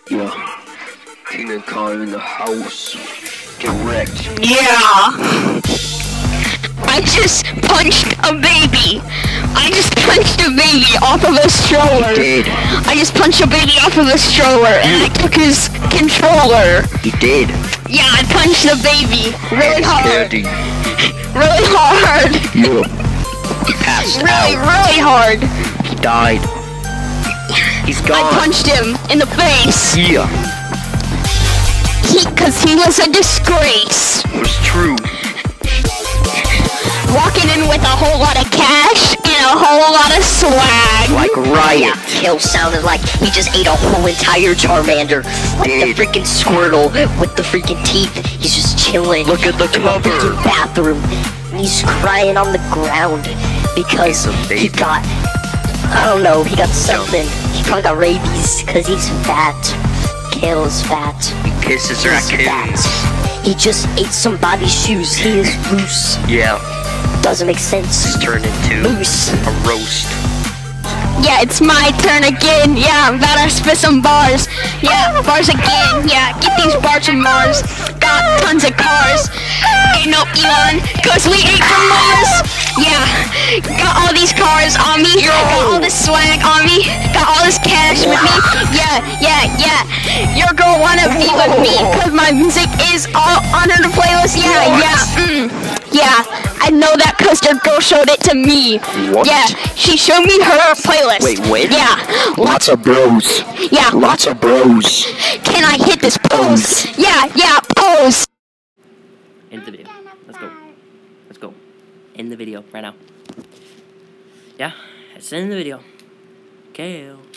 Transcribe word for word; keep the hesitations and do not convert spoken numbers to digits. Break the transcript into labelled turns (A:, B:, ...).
A: Yeah. King and Kyle in the house. Get wrecked.
B: Yeah. I just punched a baby. I just punched a baby off of a stroller.
A: You did.
B: I just punched a baby off of a stroller and I took his controller.
A: You did.
B: Yeah, I punched the baby really hard.
A: Daddy.
B: Really hard.
A: Yeah. He passed
B: Really,
A: out.
B: really hard.
A: He died. He's gone.
B: I punched him in the face.
A: Yeah.
B: He, cause he was a disgrace.
A: It was true.
B: Walking in with a whole lot of cash and a whole lot of swag.
A: Like Riot.
C: Kill sounded like he just ate a whole entire Charmander. Like
A: Did.
C: the freaking Squirtle with the freaking teeth. He's just chilling.
A: Look at the
C: in
A: cover.
C: freaking bathroom. And he's crying on the ground because
A: He's a baby.
C: he got, I don't know, he got something. He probably got rabies because he's fat. Kale's fat.
A: He kisses her
C: He's
A: kittens.
C: fat. He just ate somebody's shoes. He is loose.
A: Yeah.
C: Doesn't make sense.
A: It's turned into
C: Loose.
A: a roast.
B: Yeah, it's my turn again. Yeah, I'm about to spit some bars. Yeah, bars again. Yeah, get these bars from Mars. Got tons of cars. Ain't no Elon, cause we ain't from Mars. Yeah, got all these cars on me. Got all this swag on me. Got all this cash with me. Yeah, yeah, yeah. Your girl wanna be with me, cause my music is all under the playlist. Yeah, yeah, mm, yeah. I know that cause your girl showed it to me.
A: What?
B: Yeah, she showed me her playlist.
A: Wait, wait.
B: Yeah.
A: Lots of bros.
B: Yeah.
A: Lots of bros.
B: Can I hit this pose? Yeah, yeah, pose.
D: End the video. Let's go. Let's go. End the video right now. Yeah, let's end the video. Kale.